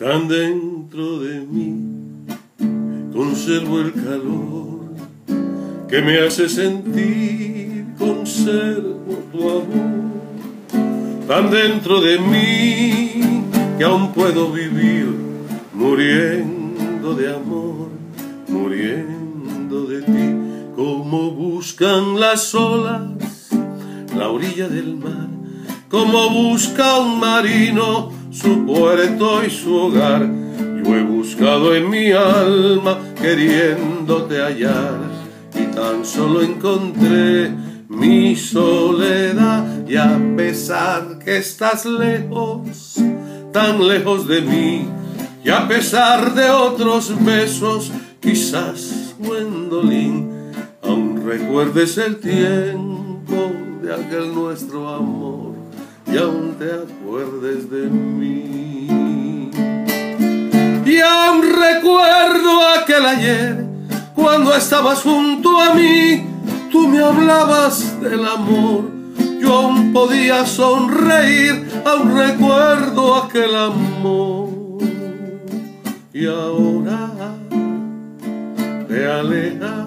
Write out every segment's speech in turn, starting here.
tan dentro de mí conservo el calor que me hace sentir, conservo tu amor tan dentro de mí que aún puedo vivir muriendo de amor, muriendo de ti. Como buscan las olas la orilla del mar, como busca un marino su puerto y su hogar. Yo he buscado en mi alma queriéndote hallar y tan solo encontré mi soledad. Y a pesar que estás lejos, tan lejos de mí, y a pesar de otros besos, quizás, Gwendolyn, aún recuerdes el tiempo de aquel nuestro amor y aún te acuerdes de mí. Y aún recuerdo aquel ayer cuando estabas junto a mí, tú me hablabas del amor, yo aún podía sonreír. Aún recuerdo aquel amor y ahora te alejas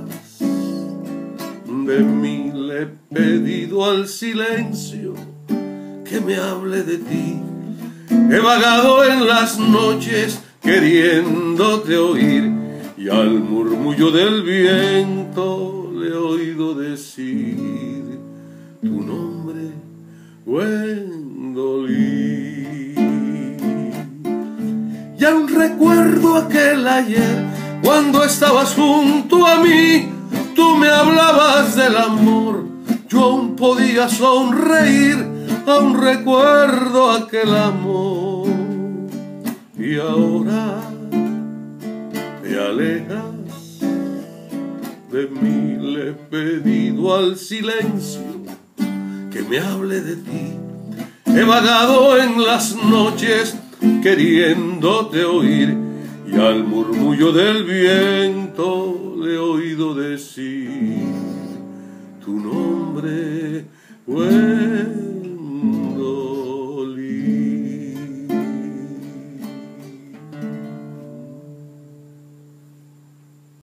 de mí. Le he pedido al silencio que me hable de ti. He vagado en las noches queriéndote oír y al murmullo del viento le he oído decir tu nombre, Gwendolyn. Y aún recuerdo aquel ayer cuando estabas junto a mí, tú me hablabas del amor, yo aún podía sonreír. Aún recuerdo aquel amor y ahora te alejas de mí. Le he pedido al silencio que me hable de ti. He vagado en las noches queriéndote oír y al murmullo del viento le he oído decir tu nombre,